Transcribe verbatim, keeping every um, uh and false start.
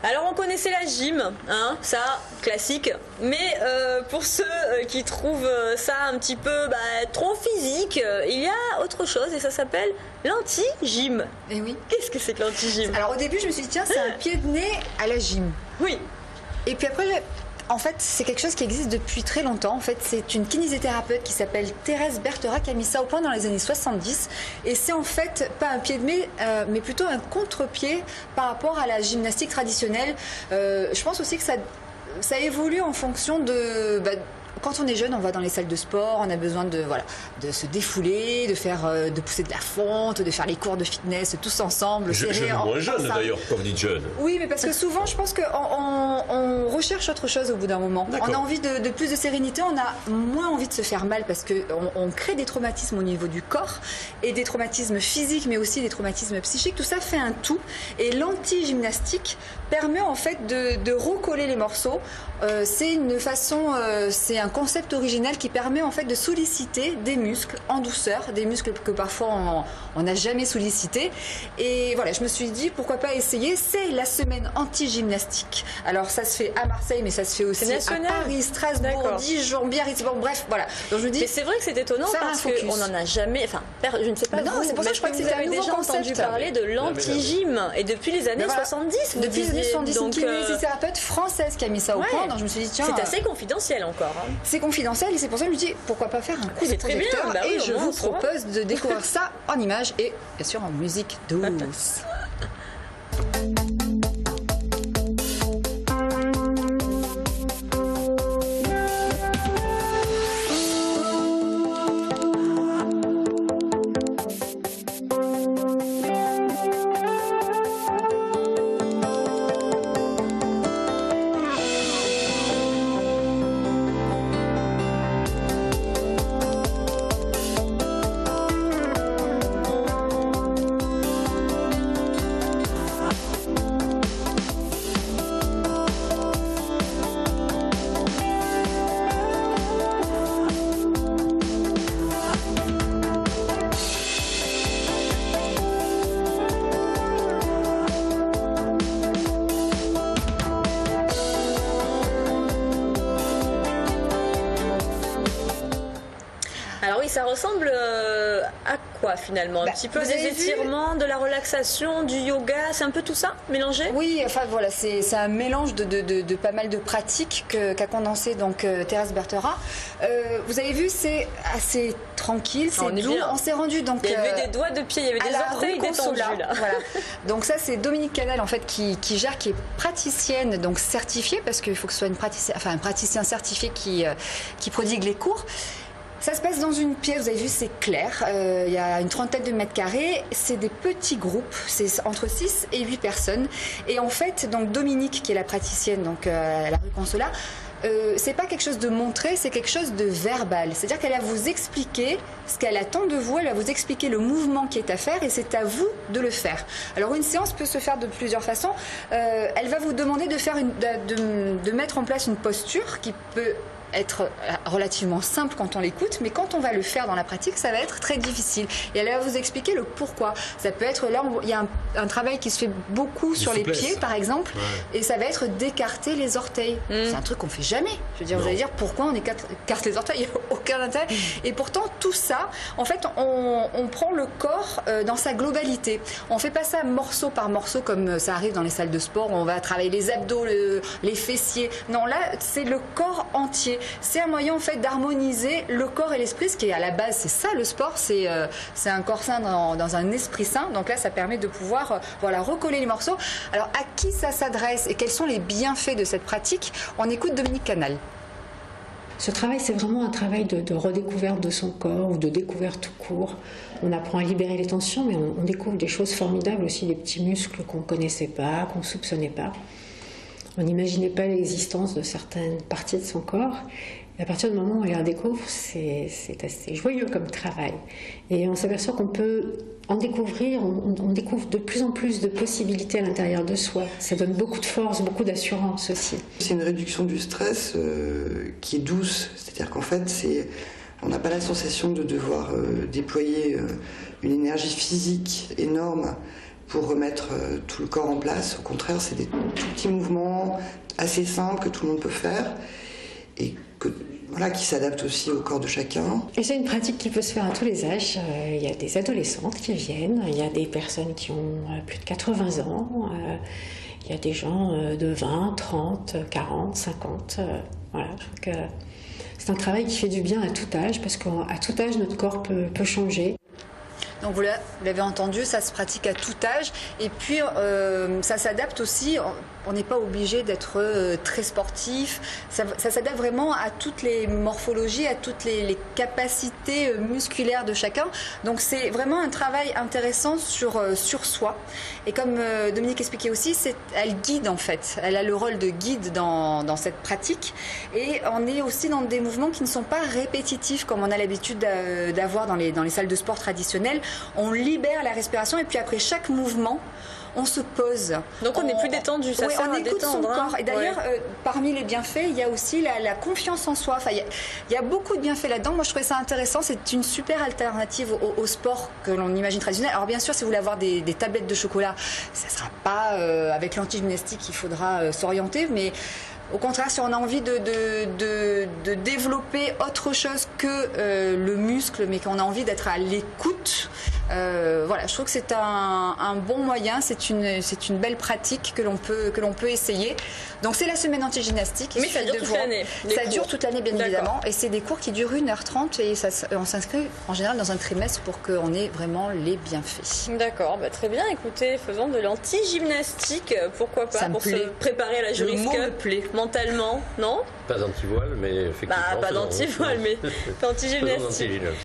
Alors on connaissait la gym, hein, ça, classique, mais euh, pour ceux euh, qui trouvent ça un petit peu bah, trop physique, euh, il y a autre chose et ça s'appelle l'anti-gym. Et oui. Qu'est-ce que c'est que l'anti-gym? Alors au début je me suis dit tiens c'est un pied de nez à la gym. Oui. Et puis après... En fait, c'est quelque chose qui existe depuis très longtemps. En fait, c'est une kinésithérapeute qui s'appelle Thérèse Berthera qui a mis ça au point dans les années soixante-dix. Et c'est en fait pas un pied de nez, euh, mais plutôt un contre-pied par rapport à la gymnastique traditionnelle. Euh, je pense aussi que ça, ça évolue en fonction de... Bah, quand on est jeune, on va dans les salles de sport, on a besoin de, voilà, de se défouler, de, faire, de pousser de la fonte, de faire les cours de fitness tous ensemble. Je, je moins jeune d'ailleurs, quand vous dites jeune. Oui, mais parce que souvent, je pense qu'on on, on recherche autre chose au bout d'un moment. On a envie de, de plus de sérénité, on a moins envie de se faire mal parce qu'on on crée des traumatismes au niveau du corps et des traumatismes physiques, mais aussi des traumatismes psychiques. Tout ça fait un tout. Et l'anti-gymnastique permet en fait de, de recoller les morceaux. Euh, c'est une façon, euh, c'est un concept original qui permet en fait de solliciter des muscles en douceur, des muscles que parfois on n'a jamais sollicités. Et voilà, je me suis dit pourquoi pas essayer. C'est la semaine anti-gymnastique. Alors ça se fait à Marseille, mais ça se fait aussi à Paris, Strasbourg, Dijon, Biarritz. Bon, bref, voilà. Donc je me dis. Mais c'est vrai que c'est étonnant parce qu'on n'en a jamais. Enfin, je ne sais pas. Mais non, c'est pour ça que je crois que vous avez déjà entendu parler de l'anti-gym et depuis les années voilà. soixante-dix. Depuis les années soixante-dix, donc, une kinésithérapeute française qui a mis ça au ouais. point. Donc je me suis dit tiens. C'est assez confidentiel encore. Hein. C'est confidentiel et c'est pour ça que je me dis pourquoi pas faire un coup de projecteur bah oui, et je vous propose de découvrir ça en images et bien sûr en musique douce. Alors oui, ça ressemble euh, à quoi finalement? Un bah, petit peu des étirements, vu de la relaxation, du yoga, c'est un peu tout ça mélangé? Oui, enfin voilà, c'est un mélange de, de, de, de pas mal de pratiques qu'a qu condensé donc euh, Thérèse Berthera. Euh, vous avez vu, c'est assez tranquille, c'est doux. On s'est rendu donc. Il y avait euh, des doigts de pied, il y avait des orteils détendus là. Voilà. Donc ça, c'est Dominique Canal en fait qui, qui gère, qui est praticienne donc certifiée parce qu'il faut que ce soit une praticienne, enfin un praticien certifié qui euh, qui prodigue les cours. Ça se passe dans une pièce, vous avez vu, c'est clair. Euh, il y a une trentaine de mètres carrés. C'est des petits groupes, c'est entre six et huit personnes. Et en fait, donc Dominique, qui est la praticienne donc, euh, à la rue Consolat, euh, c'est pas quelque chose de montré, c'est quelque chose de verbal. C'est-à-dire qu'elle va vous expliquer ce qu'elle attend de vous, elle va vous expliquer le mouvement qui est à faire et c'est à vous de le faire. Alors une séance peut se faire de plusieurs façons. Euh, elle va vous demander de, faire une, de, de, de mettre en place une posture qui peut être relativement simple quand on l'écoute, mais quand on va le faire dans la pratique, ça va être très difficile. Et elle va vous expliquer le pourquoi. Ça peut être, là, on, il y a un, un travail qui se fait beaucoup sur les pieds, par exemple, ouais. Et ça va être d'écarter les orteils. Mmh. C'est un truc qu'on fait jamais. Je veux dire, non. Vous allez dire, pourquoi on écarte, écarte les orteils? Il n'y a aucun intérêt. Mmh. Et pourtant, tout ça, en fait, on, on prend le corps euh, dans sa globalité. On fait pas ça morceau par morceau, comme ça arrive dans les salles de sport, où on va travailler les abdos, le, les fessiers. Non, là, c'est le corps entier. C'est un moyen en fait d'harmoniser le corps et l'esprit, ce qui est à la base, c'est ça le sport, c'est euh, un corps sain dans, dans un esprit sain. Donc là, ça permet de pouvoir euh, voilà, recoller les morceaux. Alors à qui ça s'adresse et quels sont les bienfaits de cette pratique? On écoute Dominique Canal. Ce travail, c'est vraiment un travail de, de redécouverte de son corps ou de découverte tout court. On apprend à libérer les tensions, mais on, on découvre des choses formidables aussi, des petits muscles qu'on ne connaissait pas, qu'on ne soupçonnait pas. On n'imaginait pas l'existence de certaines parties de son corps. Et à partir du moment où on les redécouvre, c'est assez joyeux comme travail. Et on s'aperçoit qu'on peut en découvrir, on, on découvre de plus en plus de possibilités à l'intérieur de soi. Ça donne beaucoup de force, beaucoup d'assurance aussi. C'est une réduction du stress euh, qui est douce. C'est-à-dire qu'en fait, c'est, on n'a pas la sensation de devoir euh, déployer euh, une énergie physique énorme pour remettre euh, tout le corps en place. Au contraire, c'est des tout petits mouvements assez simples que tout le monde peut faire et que, voilà, qui s'adaptent aussi au corps de chacun. Et c'est une pratique qui peut se faire à tous les âges. Euh, il y a des adolescentes qui viennent, il y a des personnes qui ont euh, plus de quatre-vingts ans, euh, il y a des gens euh, de vingt, trente, quarante, cinquante. Euh, voilà, donc euh, c'est un travail qui fait du bien à tout âge parce qu'à tout âge, notre corps peut, peut changer. Donc vous l'avez entendu, ça se pratique à tout âge et puis euh, ça s'adapte aussi, on n'est pas obligé d'être euh, très sportif, ça, ça s'adapte vraiment à toutes les morphologies, à toutes les, les capacités musculaires de chacun. Donc c'est vraiment un travail intéressant sur, euh, sur soi. Et comme euh, Dominique expliquait aussi, c'est, elle guide en fait, elle a le rôle de guide dans, dans cette pratique et on est aussi dans des mouvements qui ne sont pas répétitifs comme on a l'habitude d'avoir dans les, dans les salles de sport traditionnelles. On libère la respiration et puis après chaque mouvement, on se pose. Donc on est plus détendu, ça oui, sert on à écoute détendre, son hein. corps. Et d'ailleurs, Ouais. euh, parmi les bienfaits, il y a aussi la, la confiance en soi. Enfin, il y, a, il y a beaucoup de bienfaits là-dedans. Moi, je trouvais ça intéressant. C'est une super alternative au, au sport que l'on imagine traditionnel. Alors bien sûr, si vous voulez avoir des, des tablettes de chocolat, ça ne sera pas euh, avec l'anti-gymnastique qu'il faudra euh, s'orienter, mais au contraire, si on a envie de, de, de, de développer autre chose que euh, le muscle, mais qu'on a envie d'être à l'écoute, euh, voilà, je trouve que c'est un, un bon moyen, c'est une, c'est une belle pratique que l'on peut, que l'on peut essayer. Donc c'est la semaine anti-gymnastique. Mais ça dure toute l'année. Ça dure toute l'année, bien évidemment. Et c'est des cours qui durent une heure trente et ça, on s'inscrit en général dans un trimestre pour qu'on ait vraiment les bienfaits. D'accord, bah très bien. Écoutez, faisons de l'anti-gymnastique. Pourquoi pas, Ça me pour plaît. se préparer à la Juris Le mot Cup me plaît. Mentalement, non? Pas d'antivoile, mais effectivement. Bah, pas faisons- d'antivoile, mais faisons d'anti-gymnastique. d'anti-gymnastique.